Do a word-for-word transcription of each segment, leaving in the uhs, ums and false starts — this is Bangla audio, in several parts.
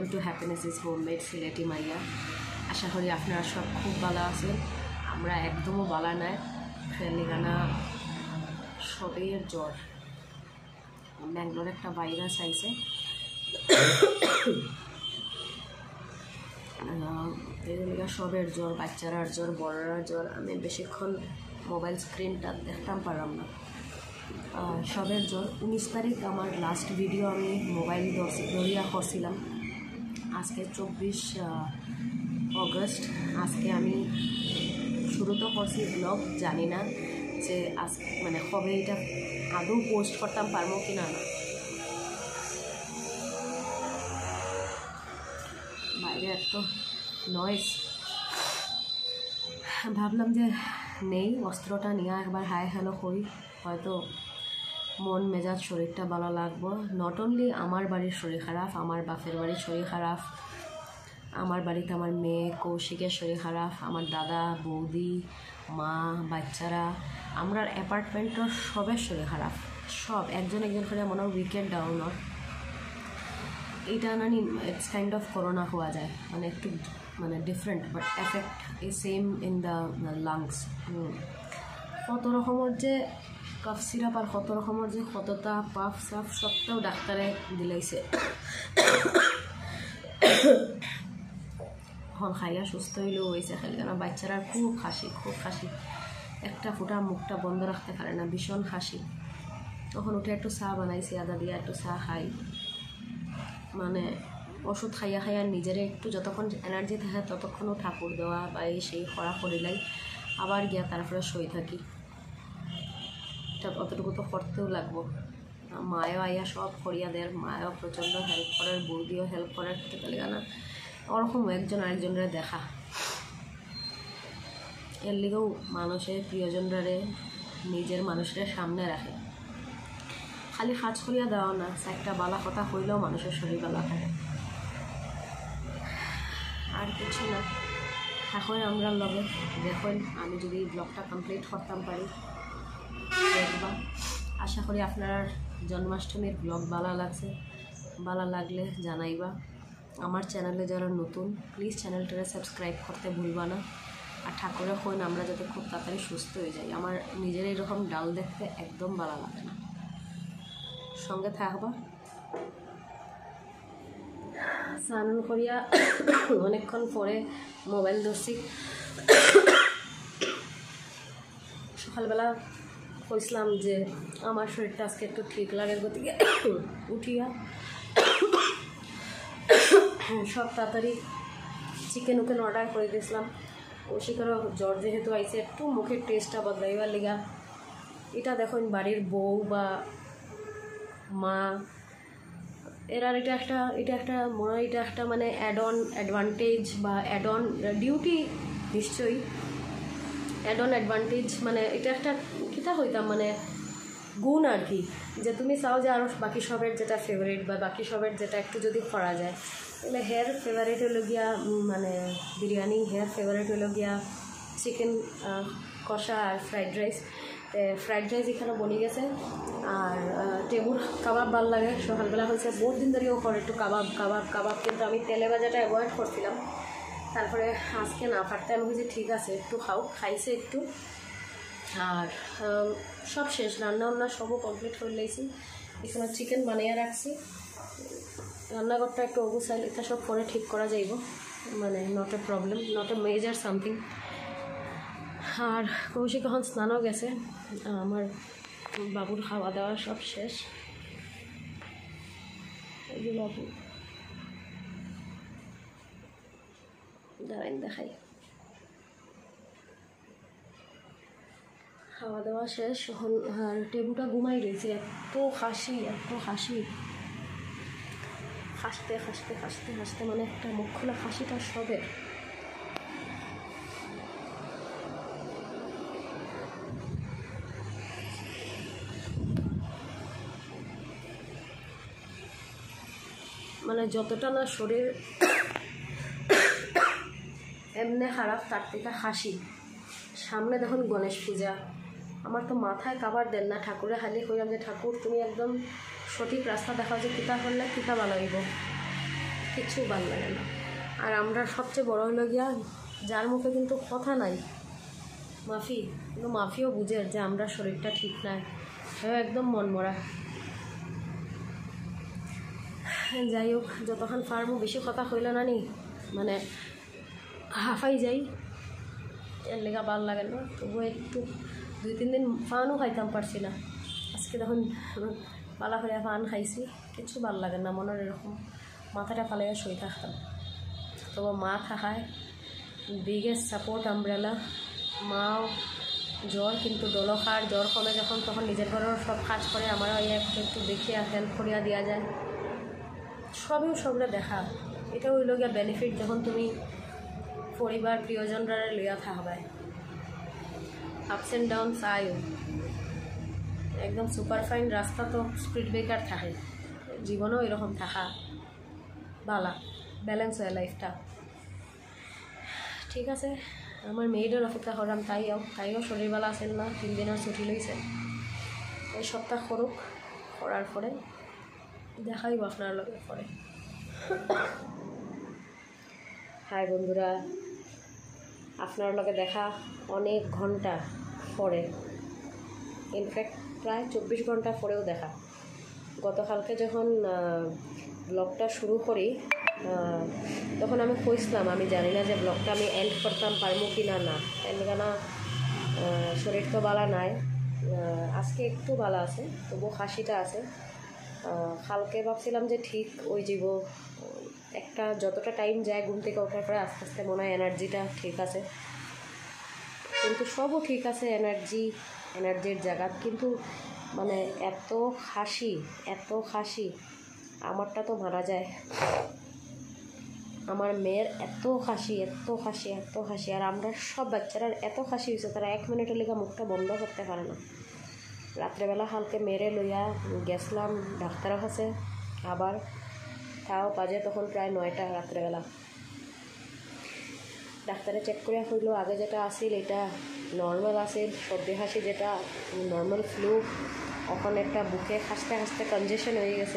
Welcome to happiness is homemade Sylheti মাইয়া। আশা করি আপনারা সব খুব ভালো আছেন। আমরা একদমও ভালো নাই, ফেলিগানা সবের জ্বর। ব্যাঙ্গালোর একটা ভাইরাস আইছে, এগুলো সবের জ্বর, বাচ্চারার জ্বর, বড়রার জ্বর। আমি বেশিক্ষণ মোবাইল স্ক্রিনটা দেখতাম পারলাম না। সবের জ্বর। উনিশ তারিখ আমার লাস্ট ভিডিও আমি মোবাইল দরিয়া করছিলাম। আজকে চব্বিশ অগস্ট। আজকে আমি শুরু তো করছি ব্লগ, জানি না যে আজকে মানে কবে এটা আদৌ পোস্ট করতাম পারবো কি না। বাইরে এত নয়েজ, ভাবলাম যে নেই অস্ত্রটা নিয়ে একবার হাই হ্যালো করি, হয়তো মন মেজাজ শরীরটা ভালো লাগবো। নট অনলি আমার বাড়ির শরীর খারাপ, আমার বাপের বাড়ির শরীর খারাপ, আমার বাড়িতে আমার মেয়ে কৌশিকের শরীর খারাপ, আমার দাদা বৌদি মা বাচ্চারা, আমরা অ্যাপার্টমেন্টের সবের শরীর খারাপ। সব একজন একজন করে মনে হয় উইকেন্ড ডাউন। এইটা নানি ইটস কাইন্ড অফ করোনা হওয়া যায়, মানে একটু মানে ডিফারেন্ট বাট এফেক্ট এই সেম ইন দ্য লাংস। কত রকমের যে কফ সিরাপ আর কত রকমের যে কতটা পাফ সাফ সবটাও ডাক্তারে দিলাইছে। এখন খাইয়া সুস্থ হইলেও হয়েছে, খালি কেন বাচ্চারা খুব খাসি খুব খাসি, একটা ফুটা মুখটা বন্ধ রাখতে পারে না, ভীষণ খাসি। তখন উঠে একটু চা বানাইছি, আদা দিয়ে একটু চা খাই, মানে ওষুধ খাইয়া খাইয়া নিজেরে একটু যতক্ষণ এনার্জি থাকে ততক্ষণও ঠাকুর দেওয়া বা এই সেই খরা করিলাই আবার গিয়া তারপরে শুয়ে থাকি। এটা অতটুকু তো করতেও লাগবো। মায়েও আইয়া সব করিয়া দেয়, মায়েও প্রচণ্ড হেল্প করার, বৌদিও হেল্প করার, খেতে না ওরকম একজন আরেকজনের দেখা। এর লিগেও মানুষের প্রিয়জনরে নিজের মানুষের সামনে রাখে। খালি কাজ করিয়া দেওয়া না, একটা বালা কথা হইলেও মানুষের শরীর বালা থাকে, আর কিছু না। এখন আমরা লগে দেখুন, আমি যদি ব্লগটা কমপ্লিট করতাম পারি দেখবা। আশা করি আপনার জন্মাষ্টমীর ব্লগ ভালো লাগছে, ভালো লাগলে জানাইবা। আমার চ্যানেলে যারা নতুন প্লিজ চ্যানেলটারে সাবস্ক্রাইব করতে ভুলবা না। আর ঠাকুরের হইন আমরা যাতে খুব তাড়াতাড়ি সুস্থ হয়ে যাই। আমার নিজের এরকম ডাল দেখতে একদম ভালো লাগে না। সঙ্গে থাকবা। স্নান করিয়া অনেকক্ষণ পরে মোবাইল ধরছি। সকালবেলা কইসলাম যে আমার শরীরটা আজকে একটু ঠিক লাগে, গতিকে উঠিয়া সব তাড়াতাড়ি চিকেন উকেন অর্ডার করে দিয়েছিলাম। কৌশিকেরও জ্বর যেহেতু আইসে, একটু মুখের টেস্টটা বদলাইবার লিগা। এটা দেখুন বাড়ির বউ বা মা এরা এটা একটা এটা একটা মনে হয় এটা একটা মানে অ্যাড অন অ্যাডভান্টেজ বা অ্যাড অন ডিউটি, নিশ্চয়ই অ্যাড অন অ্যাডভান্টেজ, মানে এটা একটা কিতা হইতাম মানে গুণ আর কি, যে তুমি চাও যে আরও বাকি সবের যেটা ফেভারিট বা বাকি সবের যেটা একটু যদি করা যায়। তাহলে হেয়ার ফেভারিট হলো গিয়া মানে বিরিয়ানি, হেয়ার ফেভারিট হলো গিয়া চিকেন কষা আর ফ্রাইড রাইস। ফ্রাইড রাইস এখানে বনি গেছে, আর টেবুর কাবাব ভাল লাগে। সকালবেলা হয়েছে বহুত দিন ধরেও করে একটু কাবাব কাবাব কাবাব, কিন্তু আমি তেলে ভাজাটা অ্যাভয়েড করছিলাম। তারপরে আজকে না পারতে আমি বুঝি ঠিক আছে একটু খাও, খাইছে একটু। আর সব শেষ, রান্না বান্না সবও কমপ্লিট করে লাইছি। এখানে চিকেন বানিয়ে রাখছি, রান্নাঘরটা একটু অবসাইল, এটা সব পরে ঠিক করা যাইব, মানে not a problem, not a major something. আর কৌশিক এখন স্নানও গেছে, আমার বাবুর খাওয়া দাওয়া সব শেষ। এই যে বাবু দাঁড়াইন দেখাই, খাওয়া দাওয়া শেষ এখন। আর টেবুটা ঘুমাই রয়েছে, এত হাসি এত হাসি, হাসতে হাসতে হাসতে হাসতে মানে একটা মুখ খোলা হাসিটা সবে। মানে যতটা না শরীর এমনি খারাপ, তার থেকে হাসি। সামনে দেখুন গণেশ পূজা, আমার তো মাথায় কাবার দেন না। ঠাকুরে খালি কইলাম যে ঠাকুর তুমি একদম সঠিক রাস্তা দেখাও, যে কিতা করলে কিতা ভালো হইব। কিছু ভালো লাগে না। আর আমরা সবচেয়ে বড় হলো গিয়া যার মুখে কিন্তু কথা নাই মাফি, কিন্তু মাফিও বুঝে যে আমরা শরীরটা ঠিক নাই, সেও একদম মন মরা। যাই হোক, যতক্ষণ ফার্মও বেশি কথা কইল না নি মানে হাফাই যাই, এর লেগা ভাল লাগে না। তবুও একটু দুই তিন দিন ফানও খাইতাম পারছি না। আজকে তখন পালা করে ফান খাইছি, কিছু ভাল লাগে না, মনের এরকম মাথাটা ফালাইয়া শুয়ে থাকতাম। তবু মা থাকায় বিগেস্ট সাপোর্ট আমব্রেলা। মাও জ্বর, কিন্তু দলখার জ্বর কমে যখন তখন নিজের ঘরেও সব কাজ করে, আমারও একটু একটু দেখিয়া হেল্প করিয়া দেওয়া যায়। সবই সবরা দেখা, এটা হইল গিয়া বেনিফিট যখন তুমি পরিবার প্রিয়জনরা লইয়া থাকবে। আপস অ্যান্ড ডাউনস আয়ও, একদম সুপারফাইন রাস্তা তো স্পিড ব্রেকার থাকে, জীবনেও এরকম থাকা ভালা, ব্যালেন্স হয় লাইফটা। ঠিক আছে, আমার মেয়েদের অপেক্ষা করলাম, তাইও তাইও শরীরবেলা আসেন না, তিন দিনের ছুটি লইছে, এই সপ্তাহ করুক, করার পরে দেখাইব আপনার লগে পরে। হাই বন্ধুরা, আপনার লগে দেখা অনেক ঘন্টা পরে, ইনফ্যাক্ট প্রায় চব্বিশ ঘন্টা পরেও দেখা। গতকালকে যখন ব্লগটা শুরু করি তখন আমি কইছিলাম আমি জানি না যে ব্লগটা আমি এন্ড করতাম পারবো কি না না এন্ড না শরীর তো বালা নাই, আজকে একটু বালা আছে, তবু হাসিটা আছে। কালকে ভাবছিলাম যে ঠিক ওই যাব, একটা যতটা টাইম যায় ঘুম থেকে ওঠার পরে আস্তে আস্তে মনে হয় এনার্জিটা ঠিক আছে, কিন্তু সবও ঠিক আছে, এনার্জি এনার্জির জায়গা, কিন্তু মানে এত হাসি এত হাসি, আমারটা তো মারা যায়। আমার মেয়ের এত হাসি এত হাসি এত হাসি, আর আমরা সব বাচ্চারা এত হাসি হয়েছে, তারা এক মিনিটের লেগে মুখটা বন্ধ করতে পারে না। রাত্রেবেলা হালকে মেরে লইয়া গেছিলাম ডাক্তারের কাছে, আবার তাও বাজে তখন প্রায় নয়টা রাত্রেবেলা। ডাক্তারে চেক করে হইল আগে যেটা আসিল এটা নর্মাল আসিল, সর্দি হাসি যেটা নর্মাল ফ্লু, এখন একটা বুকে হাসতে হাসতে কনজেশন হয়ে গেছে।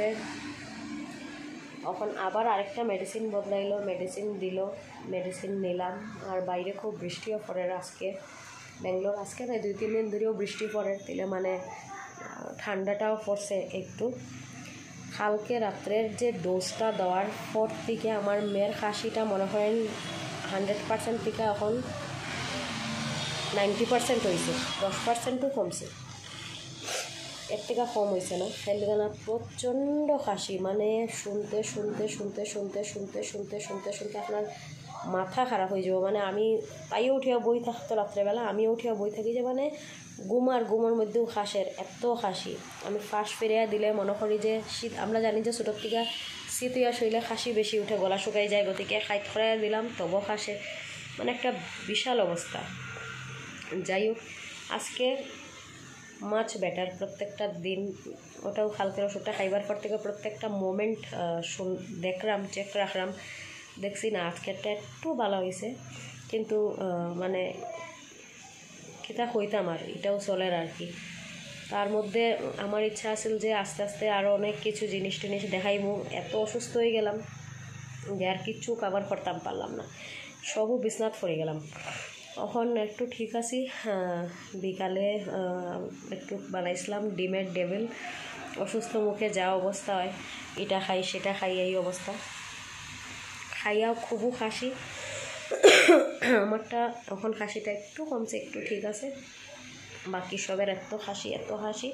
এখন আবার আরেকটা মেডিসিন বদলাইল, মেডিসিন দিল, মেডিসিন নিলাম। আর বাইরে খুব বৃষ্টিও পড়ে আজকে, ব্যাঙ্গালোর আজকে না দুই তিন দিন ধরেও বৃষ্টি পড়ে, তাহলে মানে ঠান্ডাটাও পড়ছে একটু। কালকে রাত্রের যে ডোজটা দেওয়ার পর থেকে আমার মেয়ের কাশিটা মনে করেন হান্ড্রেড পার্সেন্ট থেকে এখন নাইনটি পার্সেন্ট হয়েছে, দশ পার্সেন্টও কমছে, এর থেকে কম হয়েছে না। তাহলে না প্রচণ্ড কাশি, মানে শুনতে শুনতে শুনতে শুনতে শুনতে শুনতে শুনতে শুনতে আপনার মাথা খারাপ হয়ে যাবো। মানে আমি তাইও উঠিয়া বই থাকতো রাত্রেবেলা, আমিও উঠিয়া বই থাকি যে মানে ঘুমার ঘুমার মধ্যেও খাসের এত খাসি। আমি ফাঁস ফেরিয়া দিলে মনে করি যে শীত, আমরা জানি যে ছোটোর থেকে শীত হইয়া শুইলে খাসি বেশি উঠে, গলা শুকাই যায়, গতিকে খাইট খরাইয়া দিলাম তবু খাসে, মানে একটা বিশাল অবস্থা। যাই হোক, আজকে মাছ বেটার, প্রত্যেকটা দিন ওটাও কালকের ওষুধটা খাইবার পর থেকে প্রত্যেকটা মোমেন্ট শুন দেখলাম, চেক রাখলাম, দেখছি না আজকেরটা একটু ভালো হয়েছে, কিন্তু মানে কিতা কইতাম আর এটাও চলের আর কি। তার মধ্যে আমার ইচ্ছা আছিল যে আস্তে আস্তে আরও অনেক কিছু জিনিস টিনিস দেখাইমু, এত অসুস্থ হয়ে গেলাম যে আর কিচ্ছু কাভার করতাম পারলাম না, সবও বিছনাত পড়ে গেলাম। এখন একটু ঠিক আছি, বিকালে একটু বানাইছিলাম ডিমের ডেভিল, অসুস্থ মুখে যা অবস্থা হয় এটা খাই সেটা খাই, এই অবস্থা খাইয়াও খুবও খাসি। আমারটা এখন খাসিটা একটু কমছে, একটু ঠিক আছে, বাকি সবের এত খাসি এত খাসি,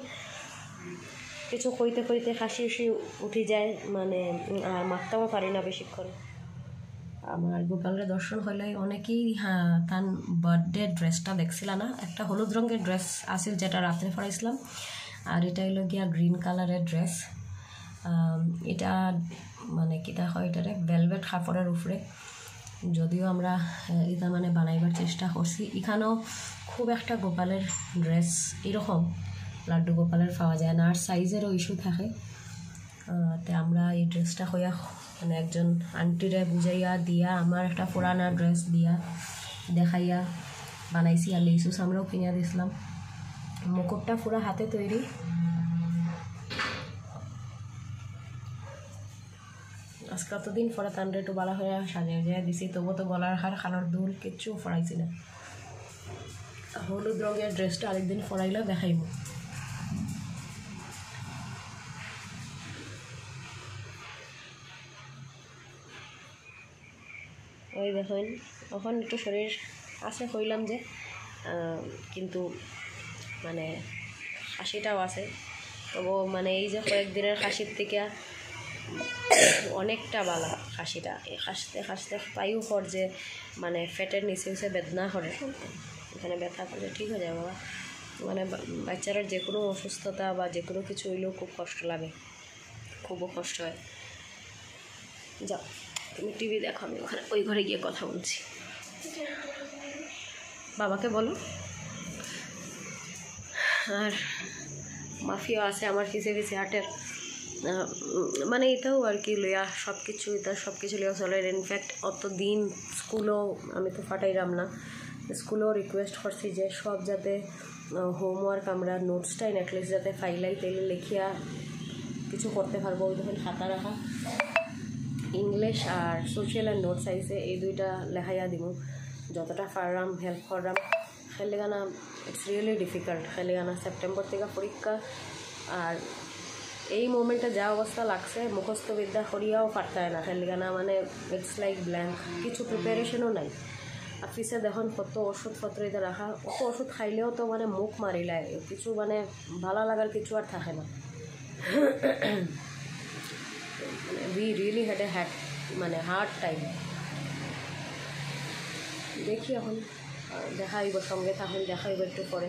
কিছু কইতে কইতে খাসি উসি উঠে যায়, মানে আর মারতেও পারি না বেশিক্ষণ। আমার গোপালের দর্শন হলে অনেকেই হ্যাঁ তার বার্থডে ড্রেসটা দেখছিল না, একটা হলুদ রঙের ড্রেস আসিল যেটা রাত্রে পরাইছিলাম, আর এটা হইল গিয়া গ্রিন কালারের ড্রেস। এটা মানে কিটা হয় এটারে ভেলভেট কাপড়ের উপরে, যদিও আমরা এটা মানে বানাইবার চেষ্টা করছি। এখানেও খুব একটা গোপালের ড্রেস এরকম লাড্ডু গোপালের পাওয়া যায় না, আর সাইজেরও ইস্যু থাকে। তো আমরা এই ড্রেসটা হইয়া মানে একজন আন্টিরে বুঝাইয়া দিয়া আমার একটা পুরানা ড্রেস দিয়া দেখাইয়া বানাইছি, আর লেসুস আমরাও কিনে দিয়েছিলাম। মুকুটটা পুরা হাতে তৈরি, আজকে কতদিন পরে তান্ডে একটু বালা হয়ে সাজিয়ে যায় দিছি, তবু তো গলার হার খানোর দুল কিচ্ছু ফরাইছি না। হলুদ রঙের ড্রেসটা আরেকদিন ফরাইলে দেখাইব। ওই দেখুন এখন একটু শরীর আছে কইলাম যে, কিন্তু মানে হাসিটাও আছে, তবু মানে এই যে কয়েকদিনের হাসির থেকে অনেকটা বালা হাসিটা। এই হাসতে হাসতে পাইও পর যে মানে ফ্যাটের নিচে নিচে বেদনা করে, এখানে ব্যথা করলে ঠিক হয়ে যায় বাবা। মানে বাচ্চারা যে কোনো অসুস্থতা বা যে কোনো কিছু হইলেও খুব কষ্ট লাগে, খুবও কষ্ট হয়। যাও তুমি টিভি দেখো, আমি ওখানে ওই ঘরে গিয়ে কথা বলছি। বাবাকে বলো। আর মাফিও আছে আমার পিছে পিছে হাটের, মানে এটাও আর কি লইয়া সব কিছু, এটা সব কিছু লইয়া চলে। ইনফ্যাক্ট অত দিন স্কুলও আমি তো ফাটাইলাম না, স্কুলেও রিকোয়েস্ট করছি যে সব যাতে হোমওয়ার্ক আমরা নোটসটাই নেটলিস্ট যাতে ফাইলাই তেলে লিখিয়া কিছু করতে পারবো। ওই দেখেন খাতা রাখা, ইংলিশ আর সোশ্যাল অ্যান্ড নোটস আইসে, এই দুইটা লেখাইয়া দিব যতটা পারলাম হেল্প করলাম। খেলে গানা ইটস রিয়েলি ডিফিকাল্ট, খেলে গানা সেপ্টেম্বর থেকে পরীক্ষা। আর এই মোমেন্টে যা অবস্থা লাগছে মুখস্থ বিদ্যা করিয়াও পারতে হয় না, খেলে গানা মানে ইটস লাইক ব্ল্যাঙ্ক, কিছু প্রিপারেশনও নাই। আর পিছে দেখুন কত ওষুধপত্র এটা রাখা, অত ওষুধ খাইলেও তো মানে মুখ মারিলায়, কিছু মানে ভালো লাগার কিছু আর থাকে না। মানে we really had a had মানে হার্ড টাইম। দেখি এখন দেখা হইব, সঙ্গে তখন দেখা হইব একটু পরে।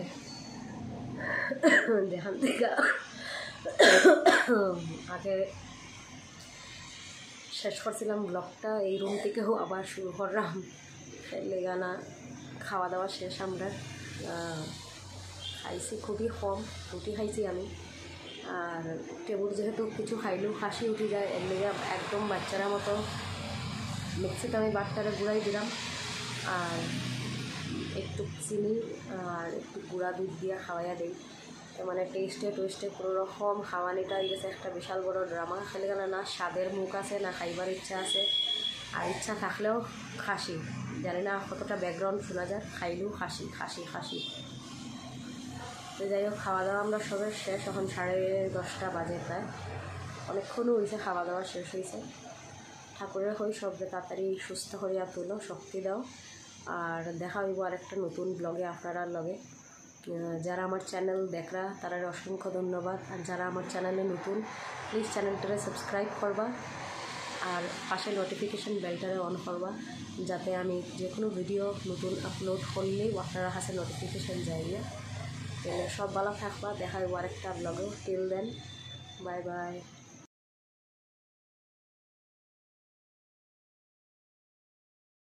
যেখান থেকে আগে শেষ করছিলাম ব্লগটা, এই রুম থেকেও আবার শুরু করলাম। খেলে গানা খাওয়া দাওয়া শেষ, আমরা খাইছি খুবই কম, রুটি খাইছি আমি। আর টেবুল যেহেতু কিছু খাইলেও হাসি উঠে যায়, এর লেগে একদম বাচ্চারা মতো মিক্সিতে আমি বাটটারে গুঁড়াই দিলাম, আর একটু চিনি আর একটু গুঁড়া দুধ দিয়ে খাওয়াইয়া দিই। তো মানে টেস্টে টেস্টে কোনো রকম খাওয়ানিটা হয়ে গেছে একটা বিশাল বড় ড্রামা। খেলে গেলে না স্বাদের মুখ আছে না খাইবার ইচ্ছা আছে, আর ইচ্ছা থাকলেও খাসি, জানি না কতটা ব্যাকগ্রাউন্ড শোনা যায়, খাইলেও খাসি খাসি খাসি। তো যাই হোক খাওয়া দাওয়া আমরা সবের শেষ, এখন সাড়ে দশটা বাজে প্রায়, অনেকক্ষণও হয়েছে খাওয়া দাওয়া শেষ হয়েছে। ঠাকুরের হই সবকে তাড়াতাড়ি সুস্থ করিয়া তুলো, শক্তি দাও। আর দেখা হইব আরেকটা নতুন ব্লগে আপনারা লগে। যারা আমার চ্যানেল দেখরা তারা অসংখ্য ধন্যবাদ, আর যারা আমার চ্যানেলে নতুন প্লিজ চ্যানেলটারে সাবস্ক্রাইব করবা, আর পাশে নোটিফিকেশন বেলটারে অন করবা, যাতে আমি যে কোনো ভিডিও নতুন আপলোড করলেই আপনারা কাছে নোটিফিকেশন যাইয়ে। সব ভালো থাকবা, দেখা হইব আরেকটা ব্লগে। Till then, bye by.